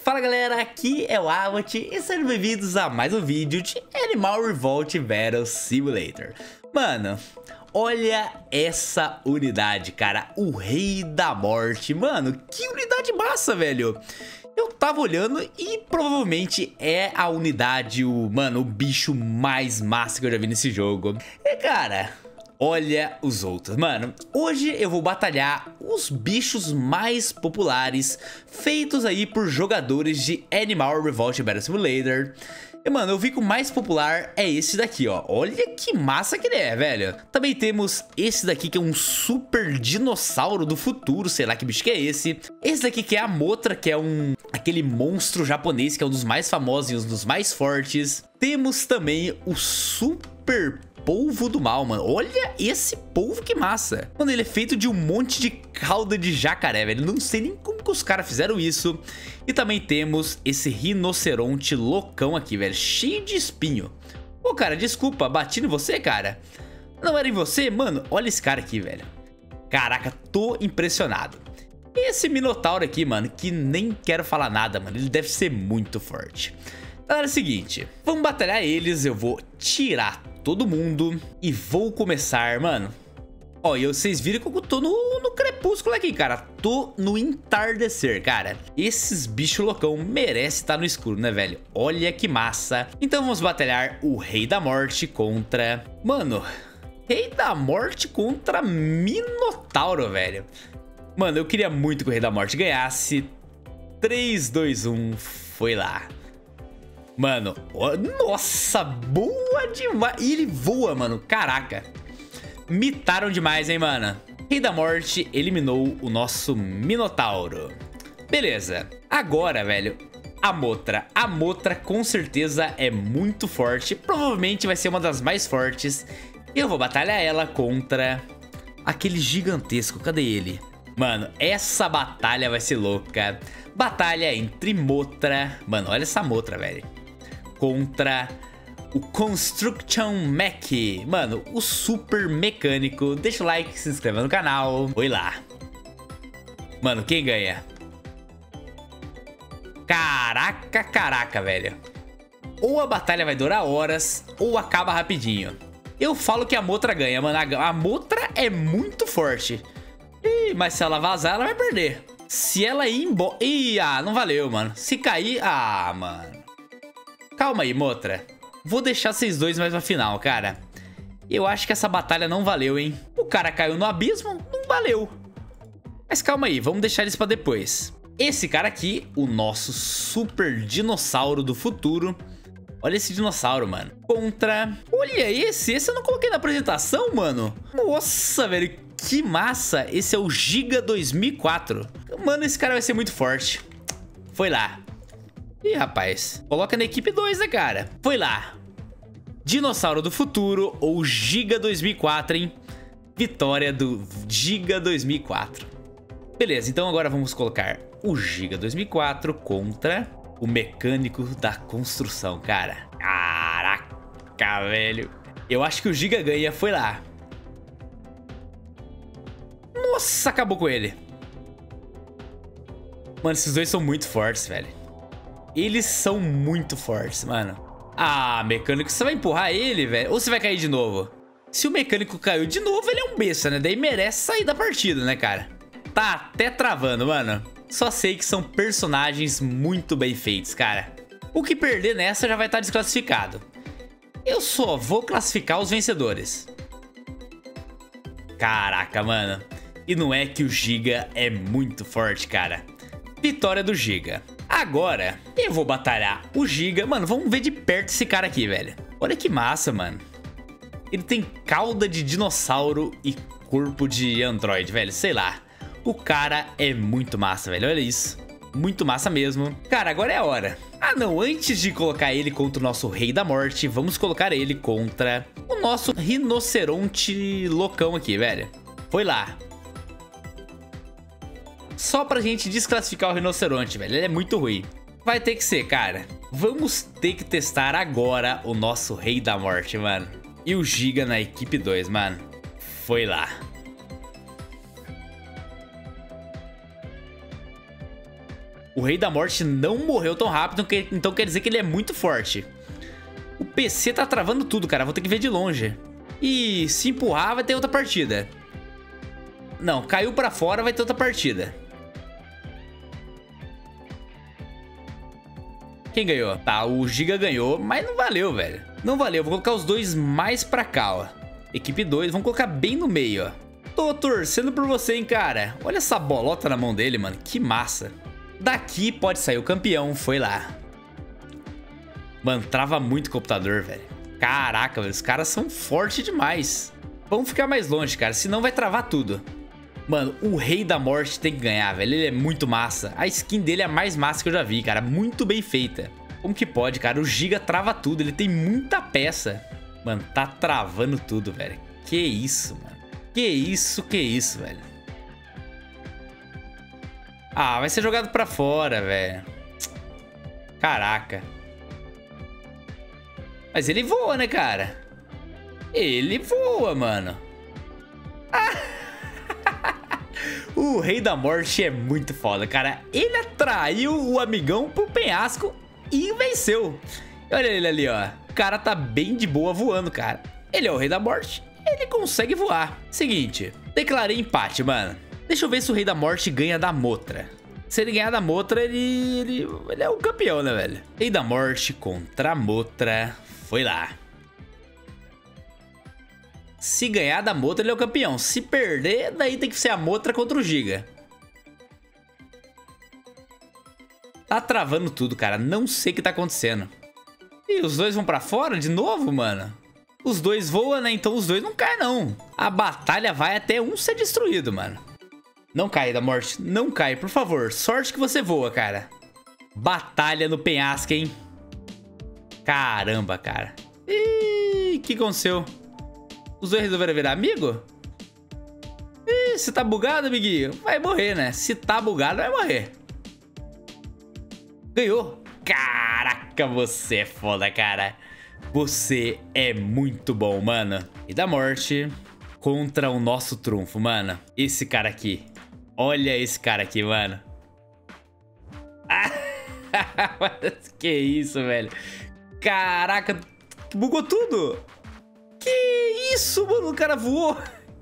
Fala galera, aqui é o Abbott e sejam bem-vindos a mais um vídeo de Animal Revolt Battle Simulator. Mano, olha essa unidade, cara, o Rei da Morte. Mano, que unidade massa, velho. Eu tava olhando e provavelmente é a unidade, o bicho mais massa que eu já vi nesse jogo. E cara, olha os outros, mano. Hoje eu vou batalhar os bichos mais populares feitos aí por jogadores de Animal Revolt Battle Simulator. E mano, eu vi que o mais popular é esse daqui, ó. Olha que massa que ele é, velho. Também temos esse daqui que é um super dinossauro do futuro, sei lá que bicho que é esse. Esse daqui que é a Mothra, que é aquele monstro japonês que é um dos mais famosos e um dos mais fortes. Temos também o super polvo do mal, mano. Olha esse polvo, que massa. Mano, ele é feito de um monte de cauda de jacaré, velho. Não sei nem como que os caras fizeram isso. E também temos esse rinoceronte loucão aqui, velho. Cheio de espinho. Pô, cara, desculpa, bati em você, cara. Não era em você? Mano, olha esse cara aqui, velho. Caraca, tô impressionado. E esse minotauro aqui, mano, que nem quero falar nada, mano. Ele deve ser muito forte. Galera, é o seguinte. Vamos batalhar eles. Eu vou tirar todo mundo e vou começar, mano. Ó, e vocês viram que eu tô no crepúsculo aqui, cara. Tô no entardecer, cara. Esses bichos loucão merecem estar no escuro, né, velho? Olha que massa. Então vamos batalhar o Rei da Morte contra... Mano, Rei da Morte contra Minotauro, velho. Mano, eu queria muito que o Rei da Morte ganhasse. 3, 2, 1, foi lá. Mano, nossa, boa demais. E ele voa, mano, caraca. Mitaram demais, hein, mano. Rei da Morte eliminou o nosso Minotauro. Beleza, agora, velho, a Mothra. A Mothra com certeza é muito forte. Provavelmente vai ser uma das mais fortes. Eu vou batalhar ela contra aquele gigantesco, cadê ele? Mano, essa batalha vai ser louca. Batalha entre Mothra. Mano, olha essa Mothra, velho. Contra o Construction Mech. Mano, o super mecânico. Deixa o like, se inscreva no canal. Oi lá. Mano, quem ganha? Caraca, caraca, velho. Ou a batalha vai durar horas, ou acaba rapidinho. Eu falo que a Mothra ganha, mano. A Mothra é muito forte. Ih, mas se ela vazar, ela vai perder. Se ela ir embora... Ih, não valeu, mano. Se cair... mano. Calma aí, Mothra. Vou deixar vocês dois mais pra final, cara. Eu acho que essa batalha não valeu, hein. O cara caiu no abismo, não valeu. Mas calma aí, vamos deixar eles pra depois. Esse cara aqui, o nosso super dinossauro do futuro. Olha esse dinossauro, mano. Contra... Olha esse eu não coloquei na apresentação, mano. Nossa, velho, que massa. Esse é o Giga 2004. Mano, esse cara vai ser muito forte. Foi lá. Ih, rapaz, coloca na equipe 2, né, cara? Foi lá. Dinossauro do futuro ou Giga 2004, hein? Vitória do Giga 2004. Beleza, então agora vamos colocar o Giga 2004 contra o mecânico da construção, cara. Caraca, velho. Eu acho que o Giga ganha, foi lá. Nossa, acabou com ele. Mano, esses dois são muito fortes, velho. Eles são muito fortes, mano. Mecânico, você vai empurrar ele, velho? Ou você vai cair de novo? Se o mecânico caiu de novo, ele é um besta, né? Daí merece sair da partida, né, cara? Tá até travando, mano. Só sei que são personagens muito bem feitos, cara. O que perder nessa já vai estar desclassificado. Eu só vou classificar os vencedores. Caraca, mano. E não é que o Giga é muito forte, cara. Vitória do Giga. Agora, eu vou batalhar o Giga. Mano, vamos ver de perto esse cara aqui, velho. Olha que massa, mano. Ele tem cauda de dinossauro e corpo de androide, velho. Sei lá. O cara é muito massa, velho. Olha isso. Muito massa mesmo. Cara, agora é a hora. Não. Antes de colocar ele contra o nosso Rei da Morte, vamos colocar ele contra o nosso rinoceronte loucão aqui, velho. Foi lá. Só pra gente desclassificar o rinoceronte, velho. Ele é muito ruim. Vai ter que ser, cara. Vamos ter que testar agora o nosso Rei da Morte, mano. E o Giga na equipe 2, mano. Foi lá. O Rei da Morte não morreu tão rápido, então quer dizer que ele é muito forte. O PC tá travando tudo, cara. Vou ter que ver de longe. E se empurrar, vai ter outra partida. Não, caiu pra fora, vai ter outra partida. Quem ganhou? Tá, o Giga ganhou, mas não valeu, velho. Não valeu, vou colocar os dois mais pra cá, ó. Equipe 2, vamos colocar bem no meio, ó. Tô torcendo por você, hein, cara. Olha essa bolota na mão dele, mano. Que massa. Daqui pode sair o campeão, foi lá. Mano, trava muito o computador, velho. Caraca, velho, os caras são fortes demais. Vamos ficar mais longe, cara, senão vai travar tudo. Mano, o Rei da Morte tem que ganhar, velho. Ele é muito massa. A skin dele é a mais massa que eu já vi, cara. Muito bem feita. Como que pode, cara? O Giga trava tudo. Ele tem muita peça. Mano, tá travando tudo, velho. Que isso, mano. Que isso, velho. Ah, vai ser jogado pra fora, velho. Caraca. Mas ele voa, né, cara? Ele voa, mano. O Rei da Morte é muito foda, cara. Ele atraiu o amigão pro penhasco e venceu. Olha ele ali, ó. O cara tá bem de boa voando, cara. Ele é o Rei da Morte. Ele consegue voar. Seguinte, declarei empate, mano. Deixa eu ver se o Rei da Morte ganha da Motra. Se ele ganhar da Motra, ele é o campeão, né, velho? Rei da Morte contra a Motra. Foi lá. Se ganhar da Motra, ele é o campeão. Se perder, daí tem que ser a Motra contra o Giga. Tá travando tudo, cara. Não sei o que tá acontecendo. E os dois vão pra fora de novo, mano? Os dois voam, né? Então os dois não caem, não. A batalha vai até um ser destruído, mano. Não cai, da Morte. Não cai, por favor. Sorte que você voa, cara. Batalha no penhasco, hein? Caramba, cara. Ih, o que aconteceu? Os dois resolveram virar amigo? Ih, se tá bugado, amiguinho, vai morrer, né? Se tá bugado, vai morrer. Ganhou. Caraca, você é foda, cara. Você é muito bom, mano. E da Morte contra o nosso trunfo, mano. Esse cara aqui. Olha esse cara aqui, mano. Que isso, velho. Caraca, bugou tudo. Que isso, mano, o cara voou.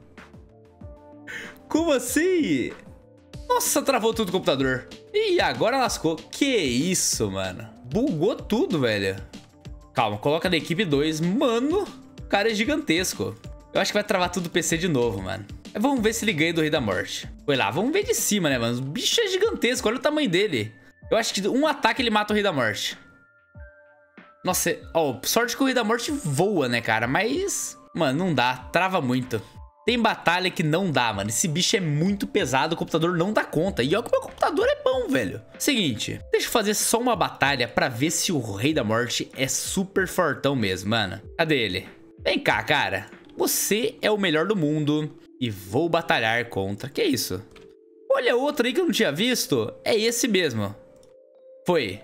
Como assim? Nossa, travou tudo o computador. E agora lascou. Que isso, mano. Bugou tudo, velho. Calma, coloca na equipe 2. Mano, o cara é gigantesco. Eu acho que vai travar tudo o PC de novo, mano. Vamos ver se ele ganha do Rei da Morte. Foi lá, vamos ver de cima, né, mano? O bicho é gigantesco, olha o tamanho dele. Eu acho que um ataque ele mata o Rei da Morte. Nossa, ó, sorte que o Rei da Morte voa, né, cara? Mas, mano, não dá, trava muito. Tem batalha que não dá, mano. Esse bicho é muito pesado, o computador não dá conta. E olha que o meu computador é bom, velho. Seguinte, deixa eu fazer só uma batalha pra ver se o Rei da Morte é super fortão mesmo, mano. Cadê ele? Vem cá, cara. Você é o melhor do mundo e vou batalhar contra... Que isso? Olha outro aí que eu não tinha visto. É esse mesmo. Foi.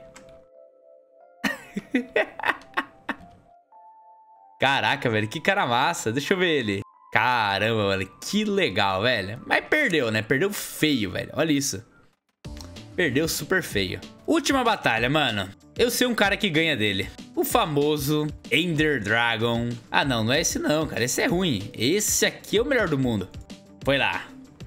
Caraca, velho, que cara massa. Deixa eu ver ele. Caramba, mano, que legal, velho. Mas perdeu, né? Perdeu feio, velho. Olha isso. Perdeu super feio. Última batalha, mano. Eu sei um cara que ganha dele. O famoso Ender Dragon. Ah, não, não é esse não, cara. Esse é ruim. Esse aqui é o melhor do mundo. Foi lá.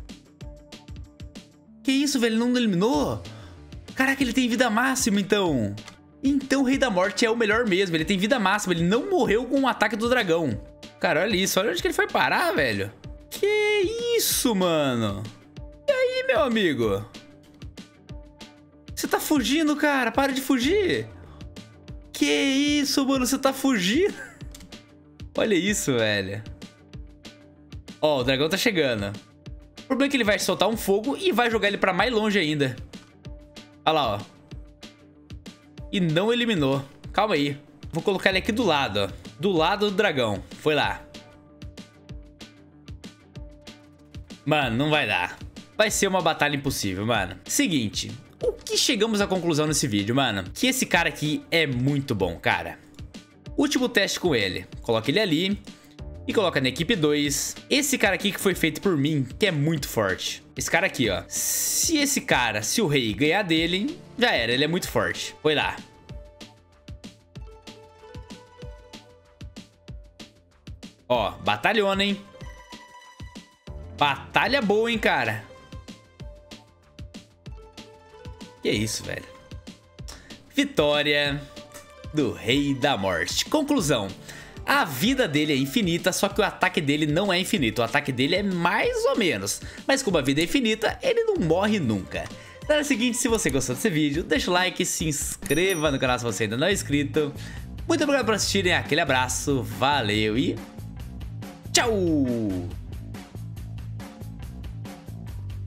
Que isso, velho? Ele não eliminou? Caraca, ele tem vida máxima, então. Então o Rei da Morte é o melhor mesmo. Ele tem vida máxima. Ele não morreu com o ataque do dragão. Cara, olha isso. Olha onde que ele foi parar, velho. Que isso, mano? E aí, meu amigo? Você tá fugindo, cara. Para de fugir. Que isso, mano? Você tá fugindo? Olha isso, velho. Ó, o dragão tá chegando. O problema é que ele vai soltar um fogo e vai jogar ele pra mais longe ainda. Olha lá, ó. E não eliminou. Calma aí. Vou colocar ele aqui do lado, ó. Do lado do dragão. Foi lá. Mano, não vai dar. Vai ser uma batalha impossível, mano. Seguinte. O que chegamos à conclusão nesse vídeo, mano? Que esse cara aqui é muito bom, cara. Último teste com ele. Coloca ele ali. E coloca na equipe 2. Esse cara aqui que foi feito por mim, que é muito forte. Esse cara aqui, ó. Se o rei ganhar dele, já era. Ele é muito forte. Foi lá. Ó, batalhona, hein? Batalha boa, hein, cara? Que isso, velho. Vitória do Rei da Morte. Conclusão. A vida dele é infinita, só que o ataque dele não é infinito. O ataque dele é mais ou menos. Mas como a vida é infinita, ele não morre nunca. Então é o seguinte, se você gostou desse vídeo, deixa o like, se inscreva no canal se você ainda não é inscrito. Muito obrigado por assistirem, aquele abraço, valeu e tchau!